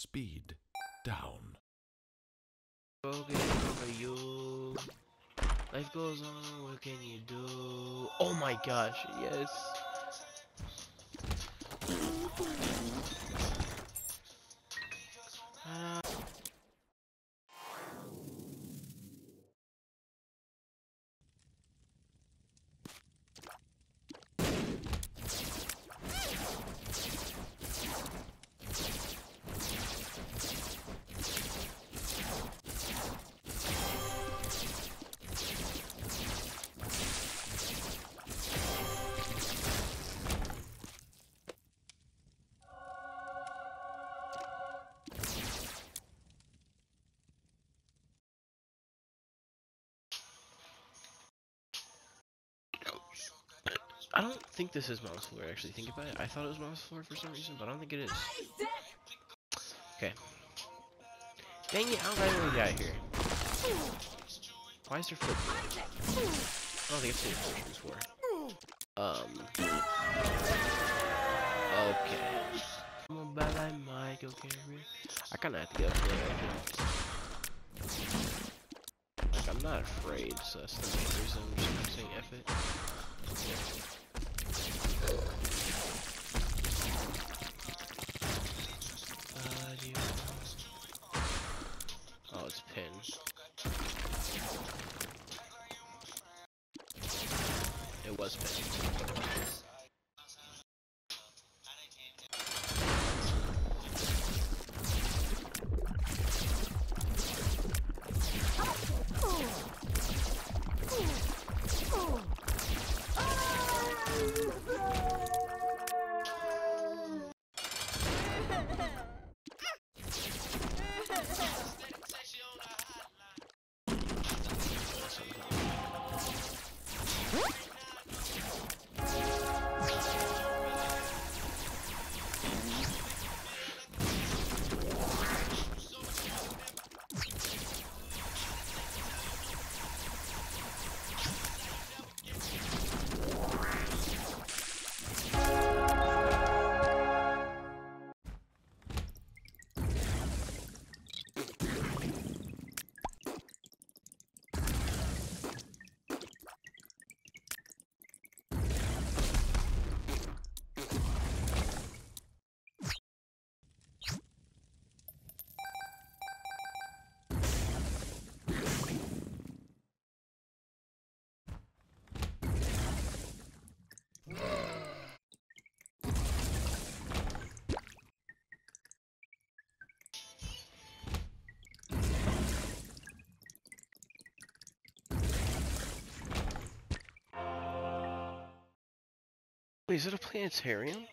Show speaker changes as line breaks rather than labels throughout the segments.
Speed down.
Broken over you. Life goes on, what can you do? Oh my gosh, yes. I don't think this is mouse floor, actually. Think about it. I thought it was mouse floor for some reason, but I don't think it is. Okay. Dang it, I don't know what we got here. Why is there foot? I don't think I've seen a foot before. Okay. I'm a bad like Michael Carey. I kinda have to get up there. Like, I'm not afraid, so that's the main reason I'm just saying F it. Oh, it's pinned. It was pinned. Wait, is it a planetarium?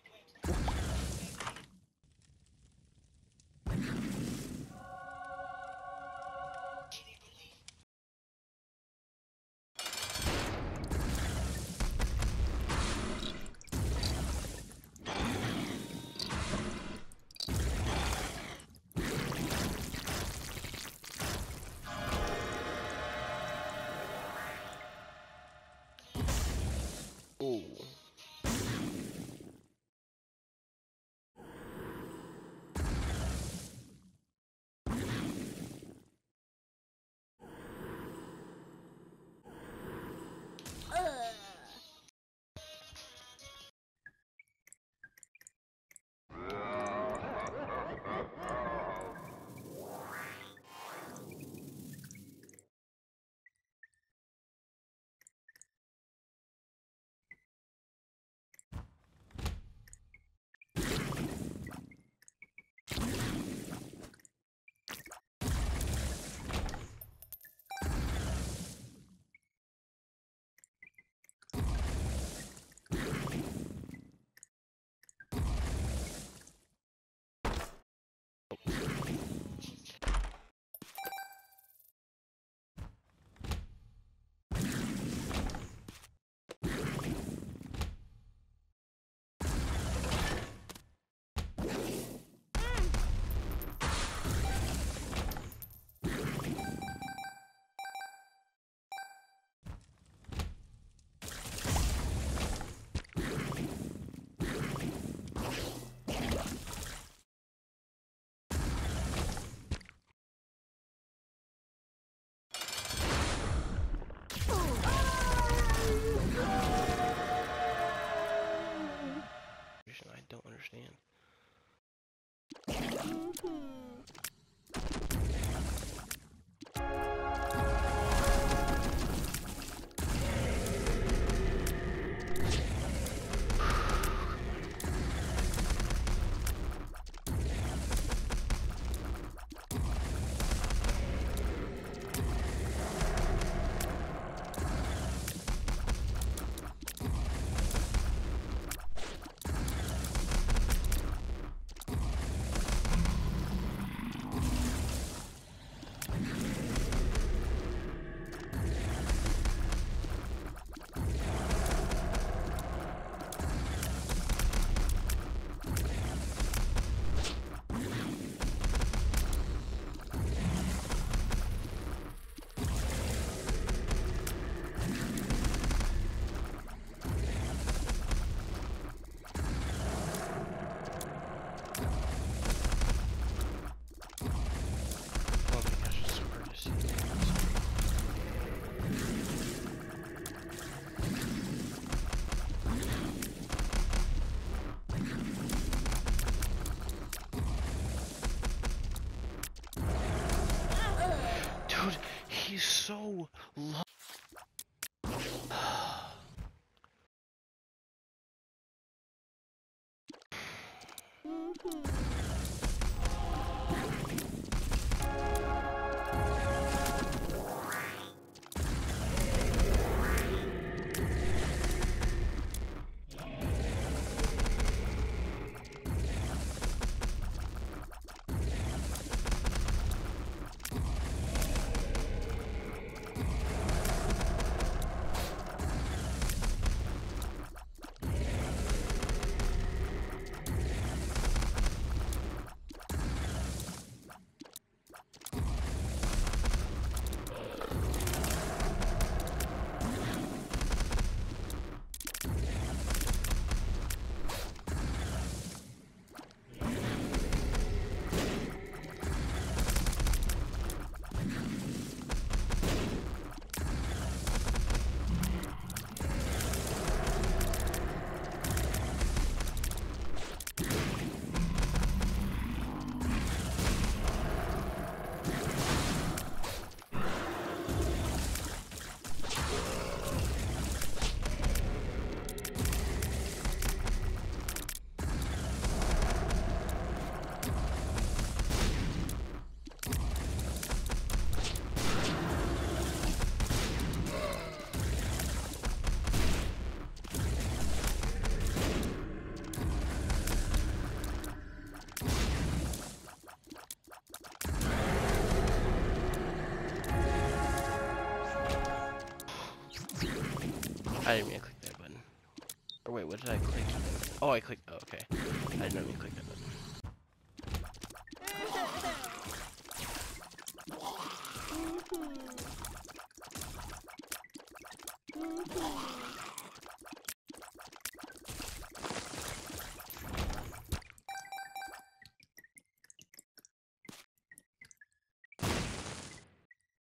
understand. Oh my gosh, it's so hard to see. Dude, he's so low. I didn't mean to click that button. Or wait, what did I click? Oh, I clicked. Oh, okay. I didn't mean to click that button.